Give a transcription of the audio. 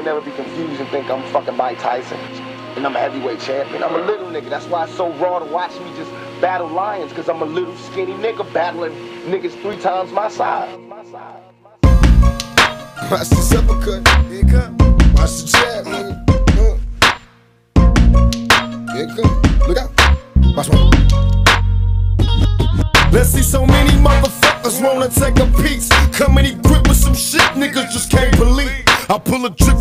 can't never be confused and think I'm fucking Mike Tyson and I'm a heavyweight champion. I'm a little nigga. That's why it's so raw to watch me just battle lions, because I'm a little skinny nigga battling niggas 3 times my size. Watch this uppercut. Here it come. Watch the jab, nigga. Here it come. Look out. Watch one. Let's see so many motherfuckers wanna take a piece. Come and equip with some shit niggas just can't believe. I pull a trip.